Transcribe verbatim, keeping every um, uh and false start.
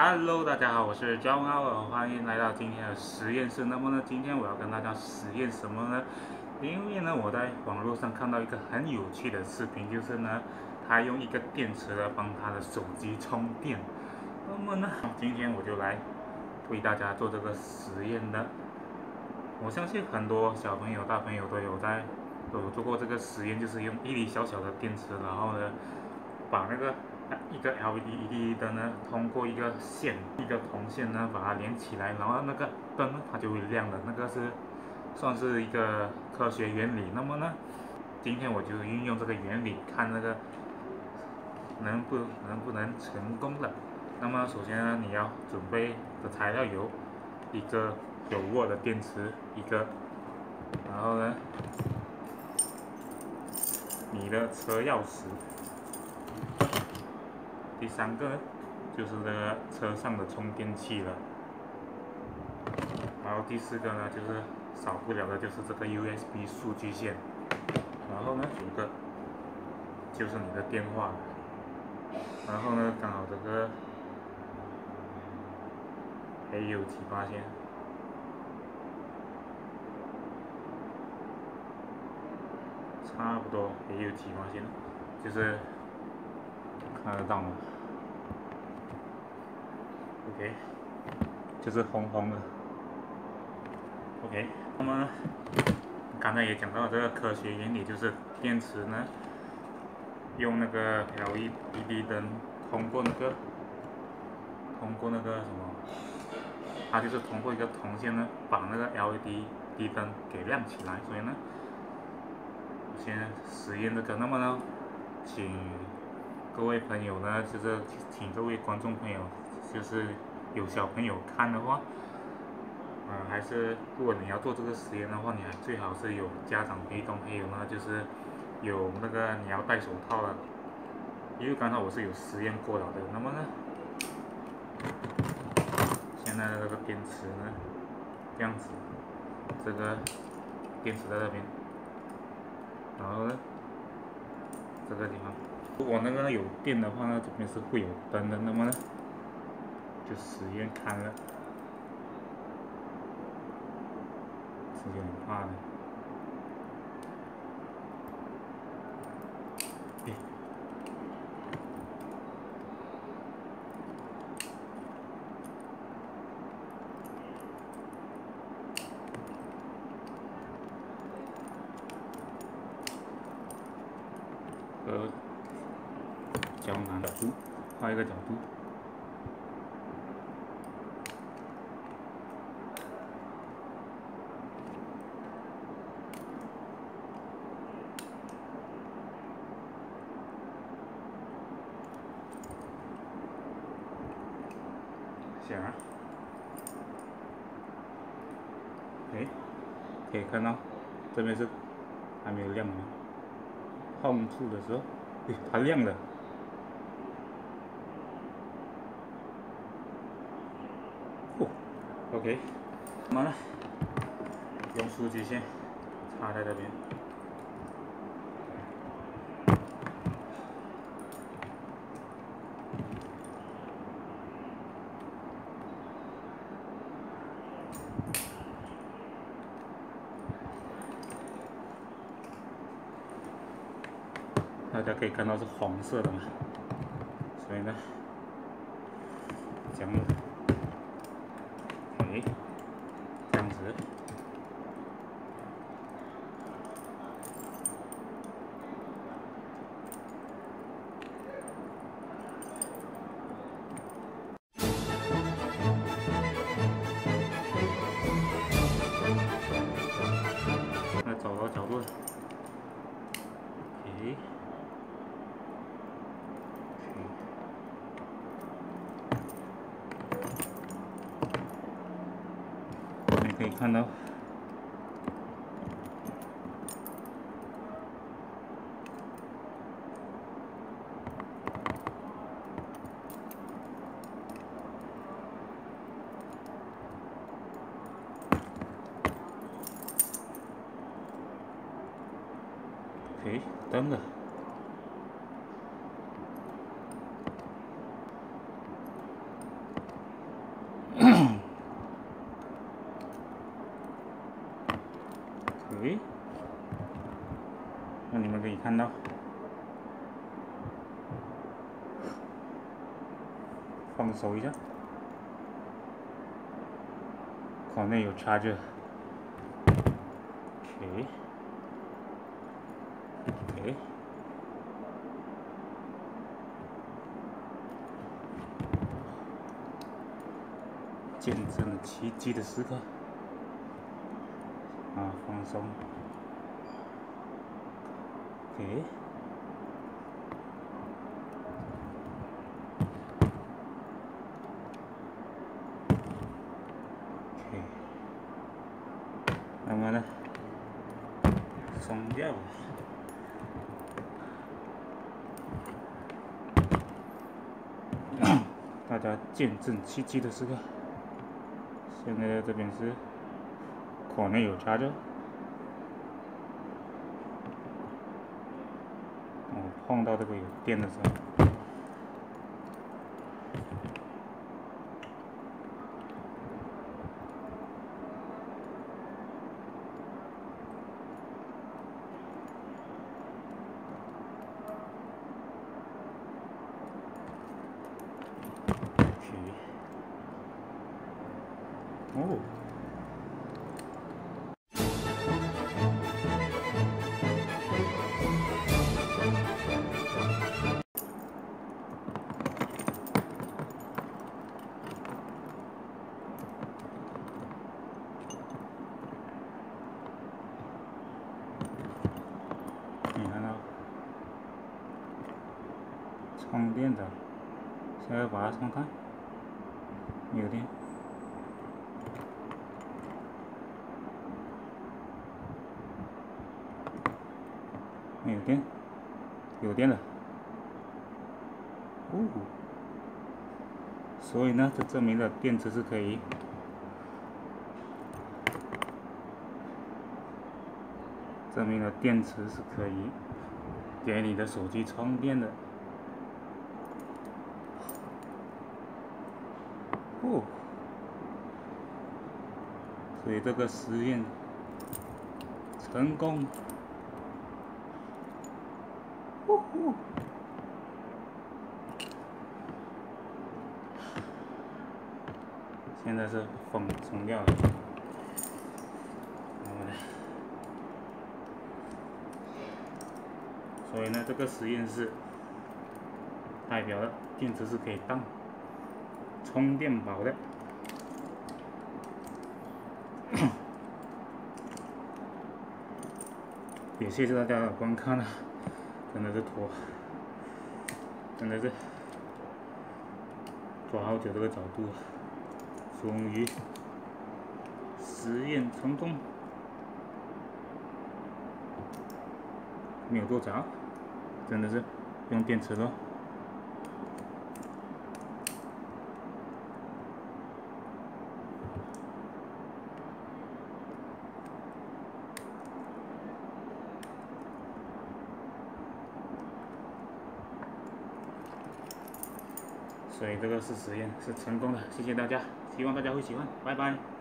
Hello，大家好，我是 John Howard，欢迎来到今天的实验室。那么呢，今天我要跟大家实验什么呢？因为呢，我在网络上看到一个很有趣的视频，就是呢，他用一个电池来帮他的手机充电。那么呢，今天我就来为大家做这个实验的。我相信很多小朋友、大朋友都有在都有做过这个实验，就是用一粒小小的电池，然后呢，把那个一个 L E D 灯呢，通过一个线，一个铜线呢，把它连起来，然后那个灯它就会亮了。那个是算是一个科学原理。那么呢，今天我就运用这个原理，看那个能不能不能成功了。那么首先呢，你要准备的材料有一个有握的电池，一个，然后呢，你的车钥匙。第三个就是这个车上的充电器了，然后第四个呢就是少不了的就是这个 U S B 数据线，然后呢五个就是你的电话，然后呢刚好这个还有几八线，差不多也有几八线，就是看得到吗 ？OK， 就是红红的。OK， 那么刚才也讲到这个科学原理，就是电池呢用那个 L E D 灯通过那个通过那个什么，它就是通过一个铜线呢把那个 L E D 灯给亮起来，所以呢，先实验这个。那么呢，请各位朋友呢，就是请各位观众朋友，就是有小朋友看的话。呃，还是如果你要做这个实验的话，你还最好是有家长陪同，还有呢就是有那个你要戴手套了，因为刚才我是有实验过了的。那么呢，现在的这个电池呢，这样子，这个电池在这边，然后呢，这个地方，如果那个有电的话呢，这边是会有灯的。那么呢，就实验看了。是有点怕的。诶，呃，胶囊角度，画一个角度。下，哎，可以看到这边是还没有亮吗？Home 处的时候，诶，它亮了。哦 ，OK， 那么呢，用数据线插在这边。大家可以看到是红色的嘛，所以呢，这样子，哎，这样子，那找到角度了，哎。你可以看到，哎，灯了。 OK， 那你们可以看到，放手一下，口内有 charger。OK， OK。 见证了奇迹的时刻。啊，放松。OK。OK。那么呢，松掉了。大家见证奇迹的时刻。现在这边是口内有插着，哦，碰到这个有电的时候，哦。你看到充电的，现在把它充开，有电。没有电，有电了。哦，所以呢，这证明了电池是可以，证明了电池是可以给你的手机充电的。哦，所以这个实验成功。呼呼，现在是风冲掉了，然后呢，所以呢，这个实验室代表了电池是可以当充电宝的。也谢谢大家的观看了，真的是拖，真的是拖好久这个角度，终于实验成功，没有做砸，真的是用电池咯。所以这个是实验是成功的，谢谢大家，希望大家会喜欢，拜拜。